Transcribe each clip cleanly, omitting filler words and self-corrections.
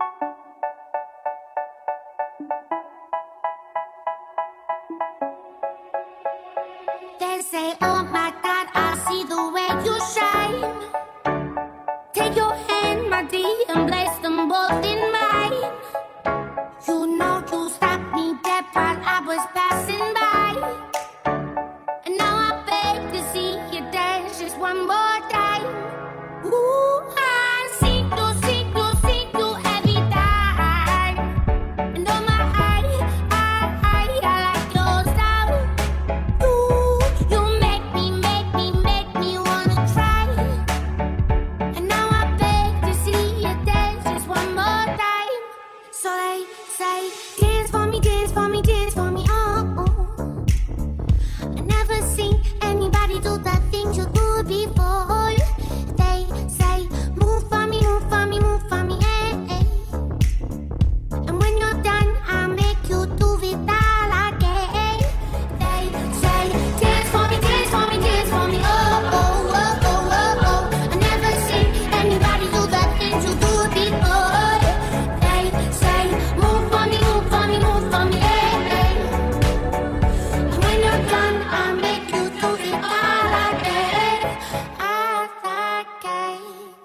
They say, oh my God, I see the way you shine. Take your hand, my dear, and place them both in mine. You know you stopped me dead while I was passing by. And now I beg to see you dance just one more time. Ooh, I see you every time. And oh my, I like your style. You make me wanna try. And now I beg to see you dance just one more time. So they say, dance for me, dance for me, dance for me, oh. I never seen anybody do the things you do before. They say, move for me, move for me, move for me, eh, eh. And when you're done, I'll make you do it all again. They say, dance for me, dance for me, dance for me, oh, oh, oh, oh, oh, oh. I never seen anybody do the things you do before. They say, move for me, move for me, move for me, eh, eh. And when you're done, I'll make you do it all again, all again.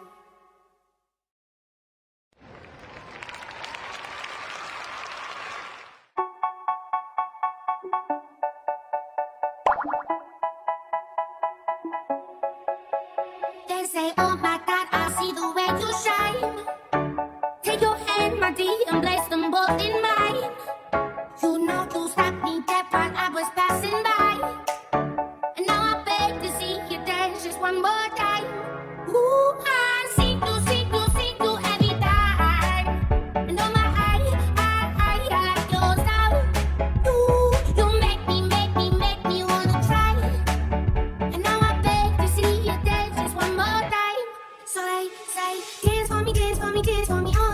They say, oh my God, I see the way you shine. Take your hand, my dear, and place them both in mine. You know you stopped me dead while I was passing by. And now I beg to see you dance just one more time. Ooh, I see you every time. And oh my, I like your style. You make me wanna try. And now I beg to see you dance just one more time. So they say, dance for me, dance for me, dance for me, oh.